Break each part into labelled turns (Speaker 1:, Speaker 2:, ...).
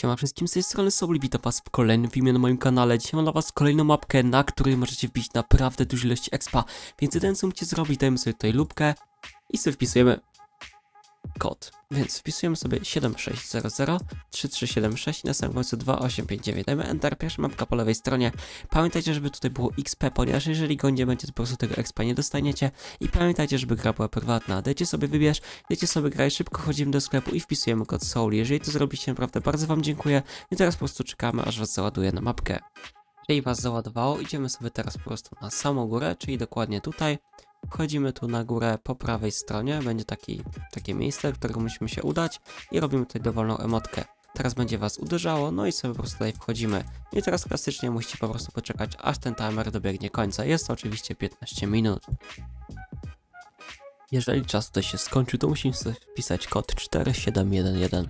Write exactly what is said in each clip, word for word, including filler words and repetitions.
Speaker 1: Siema wszystkim, z tej strony Soul, witam was w kolejnym filmie na moim kanale. Dzisiaj mam dla was kolejną mapkę, na której możecie wbić naprawdę duże ilości expa. Więc jedyne co musicie zrobić, dajemy sobie tutaj lupkę i sobie wpisujemy kod. Więc wpisujemy sobie siedem sześć zero zero trzy trzy siedem sześć i na samym końcu dwa osiem pięć dziewięć. Dajemy enter, pierwsza mapka po lewej stronie. Pamiętajcie, żeby tutaj było X P, ponieważ jeżeli go nie będzie, to po prostu tego expa nie dostaniecie. I pamiętajcie, żeby gra była prywatna. Dajcie sobie wybierz, dajcie sobie graj, szybko chodzimy do sklepu i wpisujemy kod Soul. Jeżeli to zrobicie, naprawdę bardzo wam dziękuję. I teraz po prostu czekamy, aż was załaduje na mapkę. Jeżeli was załadowało, idziemy sobie teraz po prostu na samą górę, czyli dokładnie tutaj. Wchodzimy tu na górę po prawej stronie, będzie taki, takie miejsce, do którego musimy się udać i robimy tutaj dowolną emotkę. Teraz będzie was uderzało, no i sobie po prostu tutaj wchodzimy. I teraz klasycznie musicie po prostu poczekać, aż ten timer dobiegnie końca. Jest to oczywiście piętnaście minut. Jeżeli czas tutaj się skończy, to musimy sobie wpisać kod cztery siedem jeden jeden.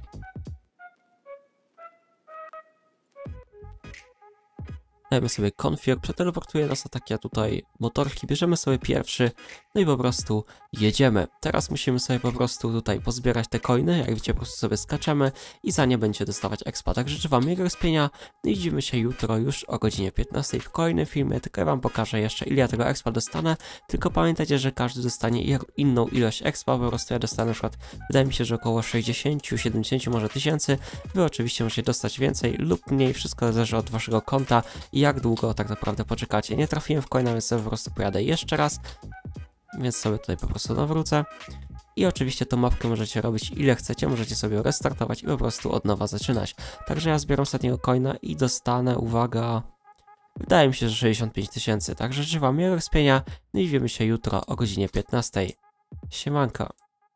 Speaker 1: Dajemy sobie config, przeteleportuje nas na takie tutaj motorki, bierzemy sobie pierwszy, no i po prostu jedziemy. Teraz musimy sobie po prostu tutaj pozbierać te coiny, jak widzicie po prostu sobie skaczemy i za nie będziecie dostawać expa. Także życzę wam miłego spienia, no i widzimy się jutro już o godzinie piętnastej w kolejnym filmie, tylko ja wam pokażę jeszcze ile ja tego expa dostanę, tylko pamiętajcie, że każdy dostanie inną ilość expa, po prostu ja dostanę na przykład, wydaje mi się, że około sześćdziesiąt, siedemdziesiąt może tysięcy, wy oczywiście możecie dostać więcej lub mniej, wszystko zależy od waszego konta i jak długo tak naprawdę poczekacie. Nie trafiłem w coina, więc sobie po prostu pojadę jeszcze raz, więc sobie tutaj po prostu nawrócę. I oczywiście tą mapkę możecie robić ile chcecie, możecie sobie restartować i po prostu od nowa zaczynać. Także ja zbieram ostatniego coina i dostanę, uwaga, wydaje mi się, że sześćdziesiąt pięć tysięcy. Także życzę wam miłego spienia, no i widzimy się jutro o godzinie piętnastej. Siemanko.